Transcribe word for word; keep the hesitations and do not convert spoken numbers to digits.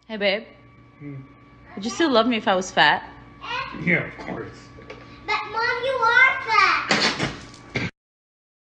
Hey, babe. Hmm. Would you still love me if I was fat? Yeah, of course. But Mom, you are